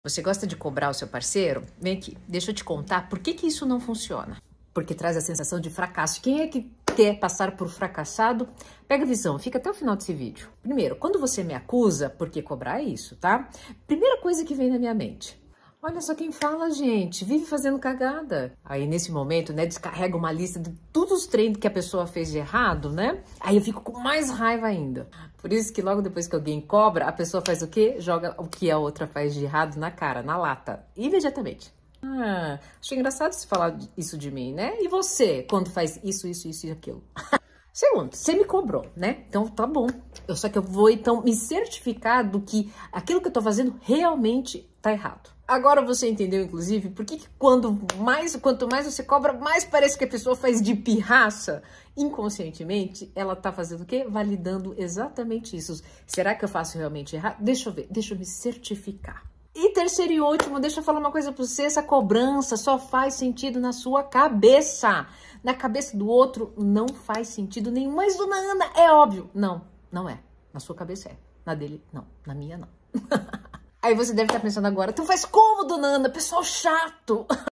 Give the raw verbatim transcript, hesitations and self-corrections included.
Você gosta de cobrar o seu parceiro? Vem aqui, deixa eu te contar por que que isso não funciona. Porque traz a sensação de fracasso. Quem é que quer passar por fracassado? Pega a visão, fica até o final desse vídeo. Primeiro, quando você me acusa, porque cobrar é isso, tá? Primeira coisa que vem na minha mente. Olha só quem fala, gente, vive fazendo cagada. Aí, nesse momento, né, descarrega uma lista de todos os treinos que a pessoa fez de errado, né? Aí eu fico com mais raiva ainda. Por isso que logo depois que alguém cobra, a pessoa faz o quê? Joga o que a outra faz de errado na cara, na lata, imediatamente. Ah, achei engraçado você falar isso de mim, né? E você, quando faz isso, isso, isso e aquilo? Segundo, você me cobrou, né? Então tá bom. Eu só que eu vou então me certificar do que aquilo que eu tô fazendo realmente tá errado. Agora você entendeu, inclusive, por que que quando mais, quanto mais você cobra, mais parece que a pessoa faz de pirraça? Inconscientemente, ela tá fazendo o quê? Validando exatamente isso. Será que eu faço realmente errado? Deixa eu ver, deixa eu me certificar. E terceiro e último, deixa eu falar uma coisa pra você, essa cobrança só faz sentido na sua cabeça. Na cabeça do outro não faz sentido nenhum, mas dona Ana, é óbvio. Não, não é. Na sua cabeça é. Na dele, não. Na minha, não. Aí você deve estar pensando agora, então faz como, dona Ana? Pessoal chato.